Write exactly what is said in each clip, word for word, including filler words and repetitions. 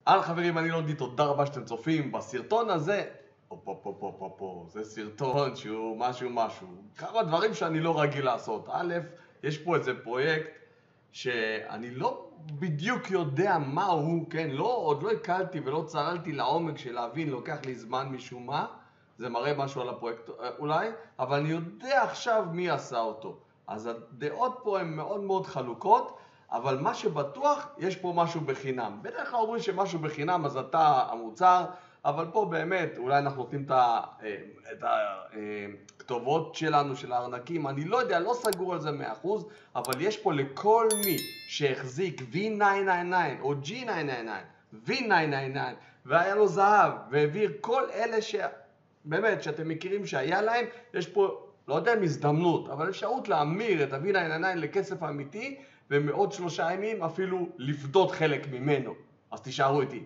על חברים, אני לונדי, תודה רבה שאתם צופים בסרטון הזה. פה פה פה פה פה פה, זה סרטון שהוא משהו משהו. כמה דברים שאני לא רגיל לעשות. א', יש פה איזה פרויקט שאני לא בדיוק יודע מה הוא, כן? לא, עוד לא הקלתי ולא צללתי לעומק של להבין, לוקח לי זמן משום מה. זה מראה משהו על הפרויקט אולי, אבל אני יודע עכשיו מי עשה אותו. אז הדעות פה הן מאוד מאוד חלוקות. אבל מה שבטוח, יש פה משהו בחינם. בדרך כלל אומרים שמשהו בחינם, אז אתה המוצר, אבל פה באמת, אולי אנחנו נותנים את הכתובות שלנו, של הארנקים, אני לא יודע, לא סגור על זה מאה אחוז, אבל יש פה לכל מי שהחזיק וי תשע תשע תשע או ג'י תשע תשע תשע, וי תשע תשע תשע, והיה לו זהב, והעביר כל אלה ש... באמת, שאתם מכירים שהיה להם, יש פה, לא יודע אם הזדמנות, אבל אפשרות להמיר את ה-וי תשע תשע תשע לכסף אמיתי, ומעוד שלושה ימים אפילו לפדות חלק ממנו. אז תישארו איתי.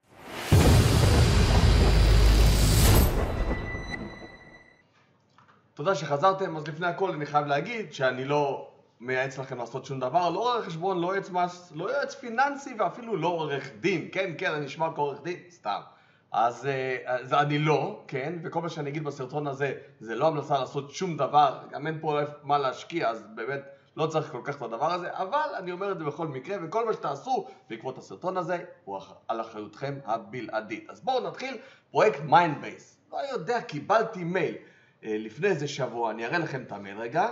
תודה שחזרתם. אז לפני הכל אני חייב להגיד שאני לא מייעץ לכם לעשות שום דבר, לא עורך חשבון, לא יועץ מס, לא יועץ פיננסי ואפילו לא עורך דין. כן, כן, אני נשמע כעורך דין, סתם. אז, אז אני לא, כן, וכל מה שאני אגיד בסרטון הזה זה לא המלצה לעשות שום דבר, גם אין פה מה להשקיע, אז באמת לא צריך כל כך את הדבר הזה, אבל אני אומר את זה בכל מקרה, וכל מה שתעשו בעקבות הסרטון הזה הוא על אחריותכם הבלעדית. אז בואו נתחיל. פרויקט מיינדבייס. לא יודע, קיבלתי מייל לפני איזה שבוע, אני אראה לכם את המייל רגע,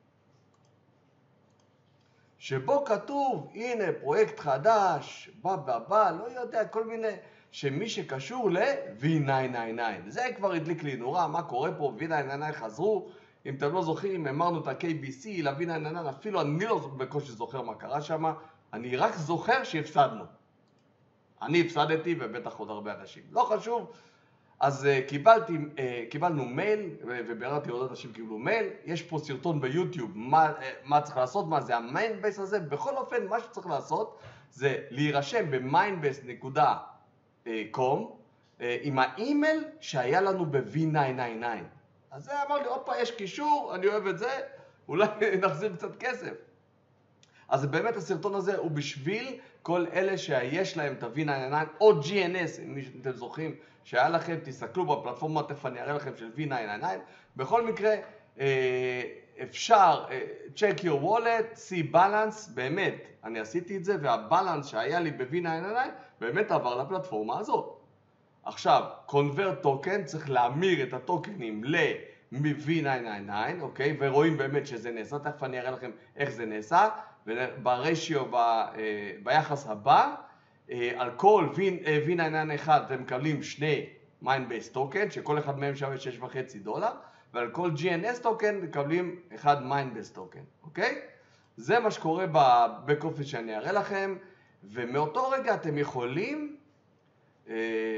שבו כתוב, הנה פרויקט חדש, בא בא בא, לא יודע, כל מיני, שמי שקשור ל-וי תשע תשע תשע. זה כבר הדליק לי נורא, מה קורה פה, וי תשע תשע תשע חזרו, אם אתם לא זוכרים, אמרנו את ה-קיי בי סי, ל-וי תשע תשע תשע, אפילו אני לא בקושי זוכר מה קרה שם, אני רק זוכר שהפסדנו. אני הפסדתי ובטח עוד הרבה אנשים, לא חשוב. אז uh, קיבלתי, uh, קיבלנו מייל, וביררתי עוד אנשים קיבלו מייל, יש פה סרטון ביוטיוב, מה, uh, מה צריך לעשות, מה זה המיינדבייס הזה. בכל אופן, מה שצריך לעשות זה להירשם ב-מיינדבייס דוט קום uh, עם האימייל שהיה לנו ב-וי תשע תשע תשע. אז זה אמר לי, אופה, יש קישור, אני אוהב את זה, אולי נחזיר קצת כסף. אז באמת הסרטון הזה הוא בשביל כל אלה שיש להם את ה-וי תשע תשע תשע או ג'י אן אס, אם אתם זוכרים שהיה לכם, תסתכלו בפלטפורמה, תכף אני אראה לכם של וי תשע תשע תשע. בכל מקרה, אפשר, check your wallet, see balance, באמת, אני עשיתי את זה, והבלנס שהיה לי ב-וי תשע תשע תשע באמת עבר לפלטפורמה הזאת. עכשיו, convert token, צריך להמיר את הטוקנים ל-וי תשע תשע תשע, אוקיי? ורואים באמת שזה נעשה, תכף אני אראה לכם איך זה נעשה, ברשיו, ביחס הבא, על כל וי תשע תשע תשע אחד אתם מקבלים שני מיינדבייס טוקן, שכל אחד מהם שווה שש וחצי דולר, ועל כל ג'י אן אס טוקן מקבלים אחד מיינדבייס טוקן, אוקיי? זה מה שקורה בבק אופיס שאני אראה לכם, ומאותו רגע אתם יכולים אה,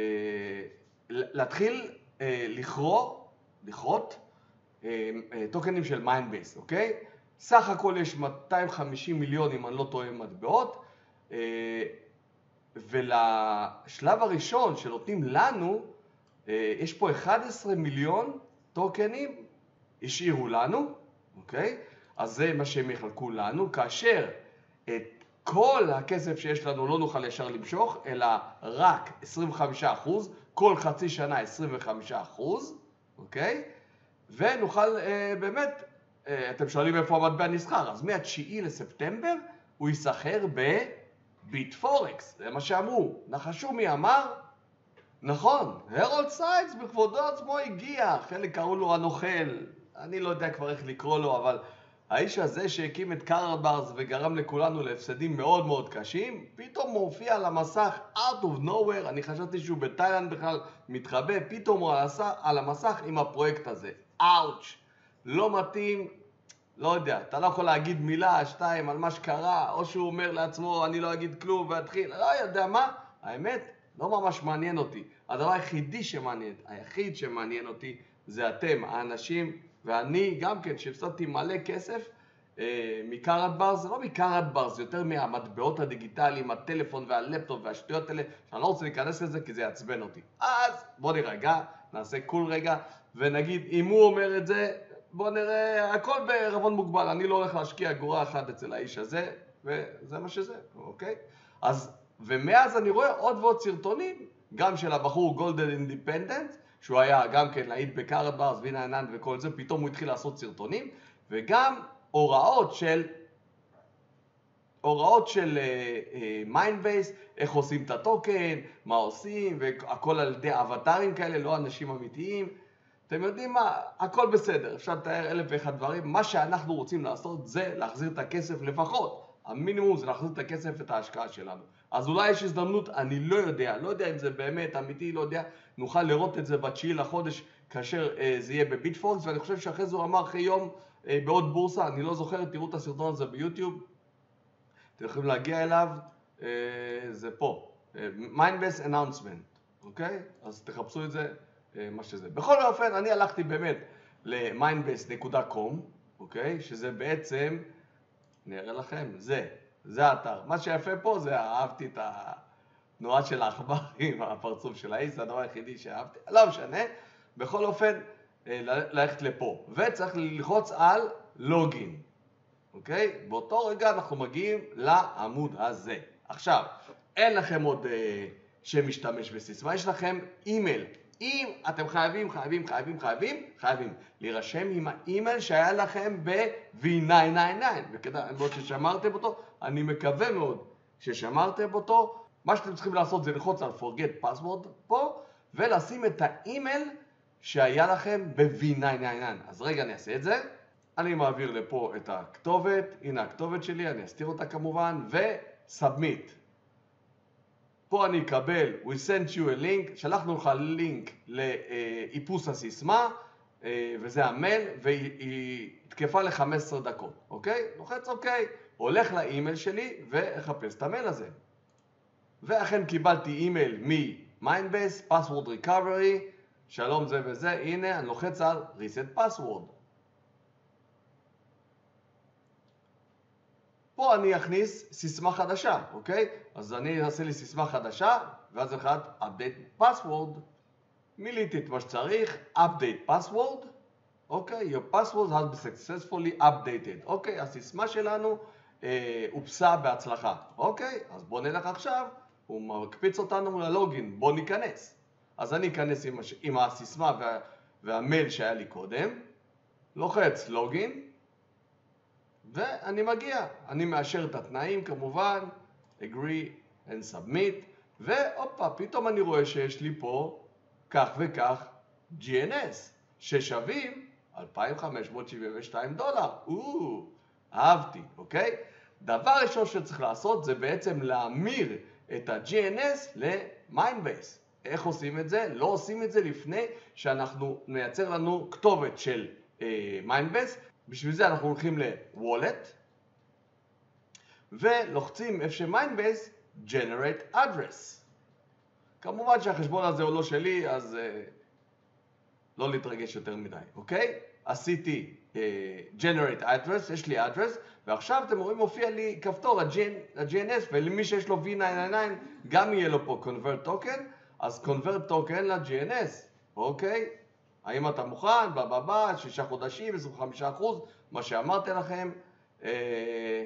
להתחיל אה, לכרוא, לכרות אה, אה, טוקנים של מיינדבייס, אוקיי? סך הכל יש מאתיים וחמישים מיליון, אם אני לא טועה, מטבעות, ולשלב הראשון שנותנים לנו, יש פה אחד עשר מיליון טוקנים, השאירו לנו, אוקיי? אז זה מה שהם יחלקו לנו, כאשר את כל הכסף שיש לנו לא נוכל ישר למשוך, אלא רק עשרים וחמישה אחוז, כל חצי שנה עשרים וחמישה אחוז, אוקיי? ונוכל באמת, אתם שואלים איפה המטבע נסחר, אז מה-תשיעי לספטמבר הוא יסחר בביטפורקס, זה מה שאמרו. נחשו מי אמר? נכון, הרולד סיידס בכבודו עצמו הגיע, חלק קראו לו הנוכל, אני לא יודע כבר איך לקרוא לו, אבל האיש הזה שהקים את קארדברס וגרם לכולנו להפסדים מאוד מאוד קשים, פתאום הוא הופיע על המסך out of nowhere, אני חשבתי שהוא בתאילנד בכלל מתחבא, פתאום הוא על המסך עם הפרויקט הזה. אאוץ', לא מתאים, לא יודע, אתה לא יכול להגיד מילה, שתיים, על מה שקרה, או שהוא אומר לעצמו, אני לא אגיד כלום ואתחיל, לא יודע מה, האמת, לא ממש מעניין אותי. הדבר היחידי שמעניין, היחיד שמעניין אותי, זה אתם, האנשים, ואני גם כן, שהפסדתי מלא כסף אה, מקארדברס, זה לא מקארדברס, זה יותר מהמטבעות הדיגיטליים, הטלפון והלפטופ והשטויות האלה, שאני לא רוצה להיכנס לזה כי זה יעצבן אותי. אז בוא נרגע, נעשה קול רגע, ונגיד, אם הוא אומר את זה, בוא נראה, הכל בערבון מוגבל, אני לא הולך להשקיע אגורה אחת אצל האיש הזה, וזה מה שזה, אוקיי? אז ומאז אני רואה עוד ועוד סרטונים, גם של הבחור גולדן אינדיפנדנט, שהוא היה גם כן להיט בקארדברס, וינה ענן וכל זה, פתאום הוא התחיל לעשות סרטונים, וגם הוראות של הוראות של מיינדבייס, איך עושים את הטוקן, מה עושים, והכל על ידי אבטרים כאלה, לא אנשים אמיתיים. אתם יודעים מה? הכל בסדר, אפשר לתאר אלף ואחד דברים. מה שאנחנו רוצים לעשות זה להחזיר את הכסף לפחות. המינימום זה להחזיר את הכסף ואת ההשקעה שלנו. אז אולי יש הזדמנות, אני לא יודע, לא יודע אם זה באמת אמיתי, לא יודע, נוכל לראות את זה בתשיעי לחודש, כאשר אה, זה יהיה בביטפולקס, ואני חושב שאחרי זה הוא אמר אחרי יום אה, בעוד בורסה, אני לא זוכר, תראו את הסרטון הזה ביוטיוב, אתם יכולים להגיע אליו, אה, זה פה, אה, מיינדבייס אנאונסמנט, אוקיי? אז תחפשו את זה, אה, מה שזה. בכל אופן, אני הלכתי באמת ל-מיינדבייס דוט קום, אוקיי? שזה בעצם, אני אראה לכם, זה, זה האתר. מה שיפה פה זה, אהבתי את התנועה של העכבר עם הפרצוף של האיס, זה הדבר היחידי שאהבתי, לא משנה. בכל אופן, ללכת לפה, וצריך ללחוץ על לוגין, אוקיי? באותו רגע אנחנו מגיעים לעמוד הזה. עכשיו, אין לכם עוד אה, שם משתמש וסיסמה, יש לכם אימייל. אם אתם חייבים, חייבים, חייבים, חייבים, חייבים להירשם עם האימייל שהיה לכם ב-וי תשע תשע תשע, וכדאי מאוד ששמרתם אותו, אני מקווה מאוד ששמרתם אותו. מה שאתם צריכים לעשות זה ללחוץ על forget password פה, ולשים את האימייל שהיה לכם ב-וי תשע תשע תשע. אז רגע, אני אעשה את זה. אני מעביר לפה את הכתובת, הנה הכתובת שלי, אני אסתיר אותה כמובן, ו-submit. פה אני אקבל, we sent you a link, שלחנו לך לינק לאיפוס הסיסמה, וזה המייל, והיא תקפה ל-חמש עשרה דקות, אוקיי? לוחץ אוקיי, הולך לאימייל שלי ואחפש את המייל הזה. ואכן קיבלתי אימייל מ-Mindbase, password recovery, שלום זה וזה, הנה אני לוחץ על reset password. פה אני אכניס סיסמה חדשה, אוקיי? אז אני אעשה לי סיסמה חדשה, ואז אחד, update password, מילאתי את מה שצריך, update password, אוקיי? Your password has been successfully updated, אוקיי? הסיסמה שלנו אה, הופסה בהצלחה, אוקיי? אז בואו נלך עכשיו, הוא מקפיץ אותנו ללוגין, בואו ניכנס. אז אני אכנס עם, הש... עם הסיסמה וה... והמייל שהיה לי קודם, לוחץ לוגין, ואני מגיע, אני מאשר את התנאים כמובן, agree and submit, והופה, פתאום אני רואה שיש לי פה כך וכך ג'י אן אס, ששווים אלפיים חמש מאות שבעים ושתיים דולר, או, אהבתי, אוקיי? דבר ראשון שצריך לעשות זה בעצם להמיר את ה-ג'י אן אס ל-Mindbase. איך עושים את זה? לא עושים את זה לפני שאנחנו נייצר לנו כתובת של אה, Mindbase, בשביל זה אנחנו הולכים ל-Wallet, ולוחצים איפה ש-Mindbase, Generate Address. כמובן שהחשבון הזה הוא לא שלי, אז אה, לא להתרגש יותר מדי, אוקיי? עשיתי אה, Generate Address, יש לי Address, ועכשיו אתם רואים מופיע לי כפתור, ה-ג'י אן אס, ולמי שיש לו וי תשע תשע תשע, גם יהיה לו פה Convert Token, אז Convert Token ל-ג'י אן אס, אוקיי? האם אתה מוכן? בא בא בא, שישה חודשים, עשרים וחמישה אחוז, מה שאמרתי לכם. אה,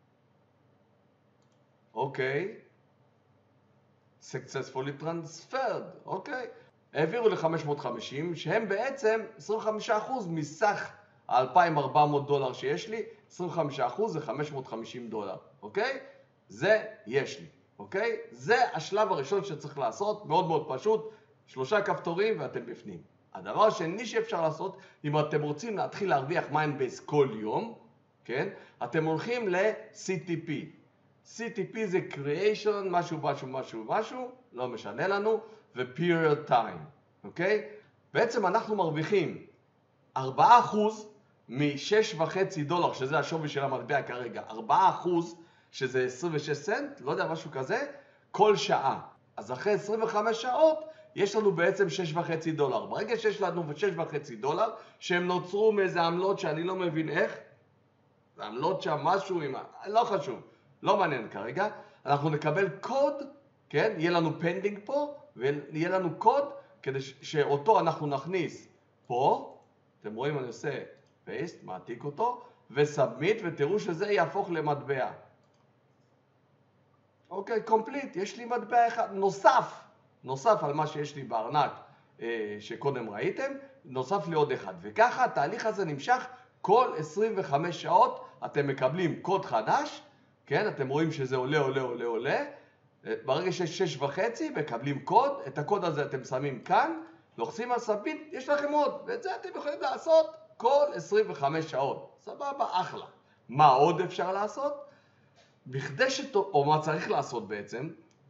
אוקיי. Successfully transferred, אוקיי. העבירו ל-חמש מאות וחמישים, שהם בעצם עשרים וחמישה אחוז מסך ה-אלפיים וארבע מאות דולר שיש לי, עשרים וחמישה אחוז זה חמש מאות וחמישים דולר, אוקיי? זה יש לי, אוקיי? זה השלב הראשון שצריך לעשות, מאוד מאוד פשוט, שלושה כפתורים ואתם בפנים. הדבר השני שאפשר לעשות, אם אתם רוצים להתחיל להרוויח Mindbase כל יום, כן? אתם הולכים ל-סי טי פי. סי טי פי זה Creation, משהו, משהו, משהו, משהו, לא משנה לנו, ו-Period Time, אוקיי? בעצם אנחנו מרוויחים ארבעה אחוז מ-שש וחצי דולר, שזה השווי של המטבע כרגע, ארבעה אחוז, שזה עשרים ושש סנט, לא יודע, משהו כזה, כל שעה. אז אחרי עשרים וחמש שעות, יש לנו בעצם שש וחצי דולר. ברגע שיש לנו שש וחצי דולר, שהם נוצרו מאיזה עמלות שאני לא מבין איך, זה עמלות שם משהו, עם... לא חשוב, לא מעניין כרגע, אנחנו נקבל קוד, כן? יהיה לנו פנדינג פה, ויהיה לנו קוד, כדי שאותו אנחנו נכניס פה, אתם רואים אני עושה פייסט, מעתיק אותו, וסאבמיט, ותראו שזה יהפוך למטבע. אוקיי, קומפליט, יש לי מטבע אחד, נוסף, נוסף על מה שיש לי בארנק אה, שקודם ראיתם, נוסף לי עוד אחד. וככה התהליך הזה נמשך כל עשרים וחמש שעות, אתם מקבלים קוד חדש, כן, אתם רואים שזה עולה, עולה, עולה, עולה, ברגע שיש שש וחצי, מקבלים קוד, את הקוד הזה אתם שמים כאן, לוחצים על סאבמיט, יש לכם עוד, ואת זה אתם יכולים לעשות כל עשרים וחמש שעות. סבבה, אחלה. מה עוד אפשר לעשות? בכדי שת... או מה צריך לעשות בעצם,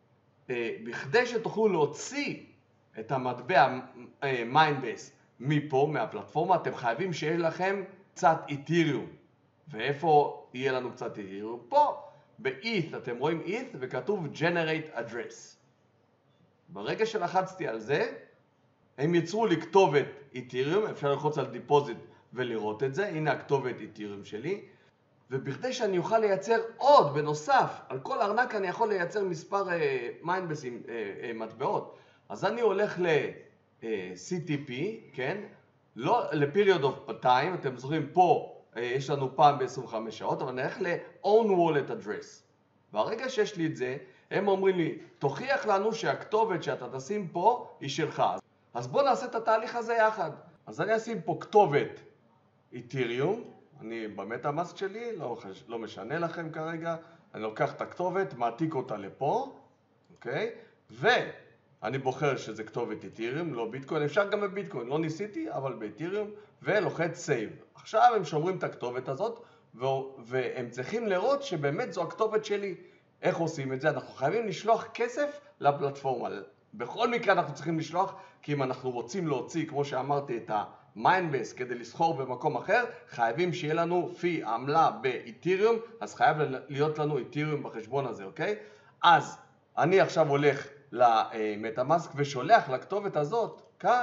בכדי שתוכלו להוציא את המטבע מיינבייס מפה, מהפלטפורמה, אתם חייבים שיהיה לכם קצת אית'ריום. ואיפה יהיה לנו קצת אית'ריום? פה, ב-E T H, אתם רואים E T H וכתוב Generate Address. ברגע שלחצתי על זה, הם יצרו לי כתובת אית'ריום, אפשר ללחוץ על דיפוזיט ולראות את זה, הנה הכתובת אית'ריום שלי. ובכדי שאני אוכל לייצר עוד, בנוסף, על כל ארנק אני יכול לייצר מספר מיינבייסים, מטבעות. אז אני הולך ל-C T P, כן? לא ל-Period of Time, אתם זוכרים פה יש לנו פעם ב-עשרים וחמש שעות, אבל נלך ל-Own Wallet Address. והרגע שיש לי את זה, הם אומרים לי, תוכיח לנו שהכתובת שאתה תשים פה היא שלך. אז בואו נעשה את התהליך הזה יחד. אז אני אשים פה כתובת אית'ריום, אני במטה-מאסק שלי, לא, לא משנה לכם כרגע, אני לוקח את הכתובת, מעתיק אותה לפה, אוקיי? ואני בוחר שזה כתובת אית'ריום, לא ביטקוין, אפשר גם בביטקוין, לא ניסיתי, אבל באית'ריום, ולוחץ סייב. עכשיו הם שומרים את הכתובת הזאת, והם צריכים לראות שבאמת זו הכתובת שלי. איך עושים את זה? אנחנו חייבים לשלוח כסף לפלטפורמה. בכל מקרה אנחנו צריכים לשלוח, כי אם אנחנו רוצים להוציא, כמו שאמרתי, את המיינבייס כדי לסחור במקום אחר, חייבים שיהיה לנו פי עמלה באית'ריום, אז חייב להיות לנו אית'ריום בחשבון הזה, אוקיי? אז אני עכשיו הולך למטה-מאסק ושולח לכתובת הזאת, כאן,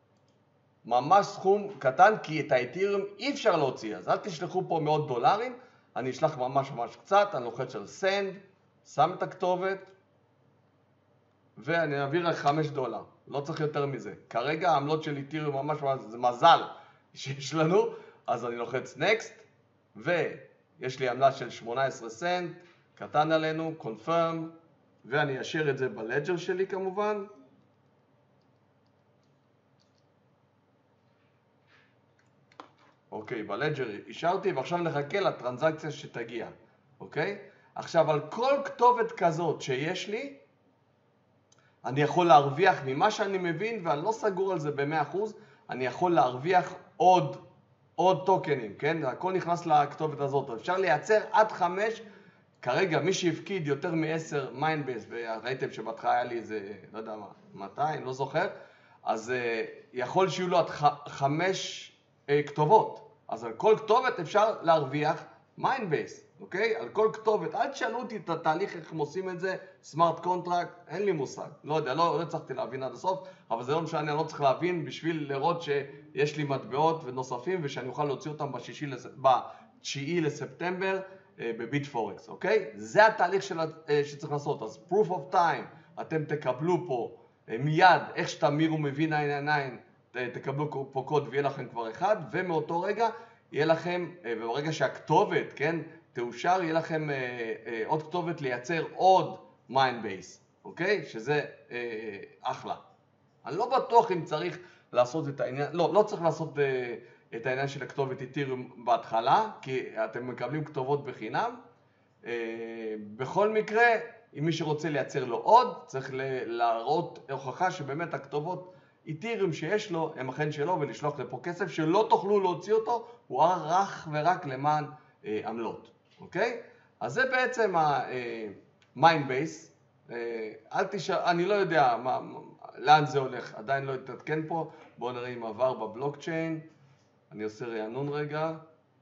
ממש סכום קטן, כי את האית'ריום אי אפשר להוציא, אז אל תשלחו פה מאות דולרים, אני אשלח ממש ממש קצת, אני לוחץ על send, שם את הכתובת, ואני אעביר רק חמש דולר, לא צריך יותר מזה. כרגע העמלות של אית'ריום ממש ממש, זה מזל שיש לנו, אז אני לוחץ next, ויש לי עמלה של שמונה עשרה סנט, קטן עלינו, confirm, ואני אשאיר את זה בלג'ר שלי כמובן. אוקיי, בלג'ר השארתי, ועכשיו נחכה לטרנזקציה שתגיע, אוקיי? עכשיו, על כל כתובת כזאת שיש לי, אני יכול להרוויח ממה שאני מבין, ואני לא סגור על זה ב-מאה אחוז, אני יכול להרוויח עוד, עוד טוקנים, כן? הכל נכנס לכתובת הזאת. אפשר לייצר עד חמש, כרגע מי שהפקיד יותר מ-עשר מיינבייס, וראיתם שבהתחלה היה לי איזה, לא יודע מה, מאתיים, לא זוכר, אז יכול שיהיו לו עד חמש כתובות. אז על כל כתובת אפשר להרוויח מיינבייס, אוקיי? על כל כתובת. אל תשאלו אותי את התהליך איך הם עושים את זה, סמארט קונטרקט, אין לי מושג. לא יודע, לא, לא הצלחתי להבין עד הסוף, אבל זה לא משנה, אני לא צריך להבין בשביל לראות שיש לי מטבעות ונוספים, ושאני אוכל להוציא אותם בתשיעי לספטמבר בביט פורקס, אוקיי? זה התהליך של, שצריך לעשות. אז proof of time, אתם תקבלו פה מיד, איך שתמירו מביא תשע תשע תשע, תקבלו פה קוד ויהיה לכם כבר אחד, ומאותו רגע יהיה לכם, וברגע שהכתובת, כן, תאושר, יהיה לכם אה, אה, עוד כתובת לייצר עוד מיינבייס, אוקיי? שזה אה, אחלה. אני לא בטוח אם צריך לעשות את העניין, לא, לא צריך לעשות אה, את העניין של הכתובת אית'ריום בהתחלה, כי אתם מקבלים כתובות בחינם. אה, בכל מקרה, אם מי שרוצה לייצר לו עוד, צריך להראות הוכחה שבאמת הכתובות אית'ריום שיש לו, הם אכן שלו, ולשלוח לפה כסף שלא תוכלו להוציא אותו, הוא רק ורק למען אה, עמלות. אוקיי? אז זה בעצם המיינבייס. אל תשאל, אני לא יודע מה, לאן זה הולך, עדיין לא התעדכן פה. בואו נראה אם עבר בבלוקצ'יין. אני עושה רענון רגע.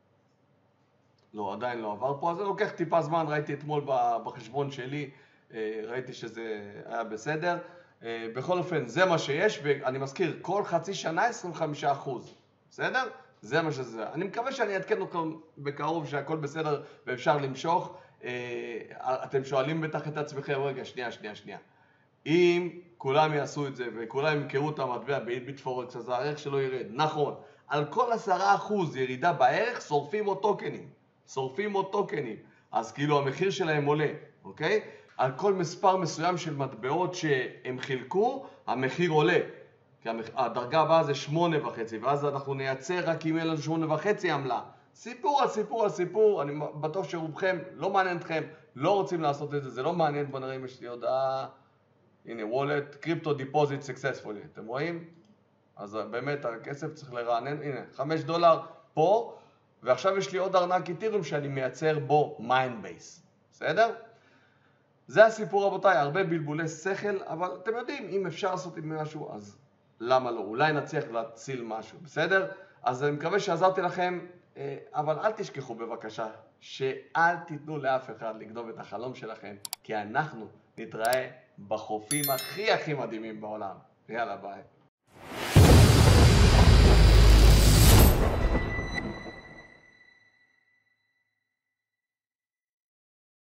לא, עדיין לא עבר פה, אז זה לוקח טיפה זמן, ראיתי אתמול בחשבון שלי, ראיתי שזה היה בסדר. בכל אופן, זה מה שיש, ואני מזכיר, כל חצי שנה עשרים וחמישה אחוז. בסדר? זה מה שזה. אני מקווה שאני אעדכן אתכם בקרוב שהכל בסדר ואפשר למשוך. אתם שואלים בטח את עצמכם, רגע, שנייה, שנייה, שנייה. אם כולם יעשו את זה וכולם ימכרו את המטבע בביט פורקס, אז הערך שלו ירד. נכון, על כל עשרה אחוז ירידה בערך, שורפים עוד טוקנים. שורפים עוד טוקנים. אז כאילו המחיר שלהם עולה, אוקיי? על כל מספר מסוים של מטבעות שהם חילקו, המחיר עולה. כי הדרגה הבאה זה שמונה וחצי, ואז אנחנו נייצר רק אם יהיה לנו שמונה וחצי עמלה. סיפור על סיפור על סיפור, אני בטוח שרובכם לא מעניין אתכם, לא רוצים לעשות את זה, זה לא מעניין. בוא נראה אם יש לי הודעה, הנה, וולט, קריפטו דיפוזיט סקסספולי, אתם רואים? אז באמת הכסף צריך לרענן, הנה, חמש דולר פה, ועכשיו יש לי עוד ארנק איתיריום שאני מייצר בו מיינד בייס, בסדר? זה הסיפור רבותיי, הרבה בלבולי שכל, אבל אתם יודעים, אם אפשר לעשות עם משהו, אז למה לא? אולי נצליח להציל משהו, בסדר? אז אני מקווה שעזרתי לכם, אבל אל תשכחו בבקשה, שאל תיתנו לאף אחד לגנוב את החלום שלכם, כי אנחנו נתראה בחופים הכי הכי מדהימים בעולם. יאללה ביי.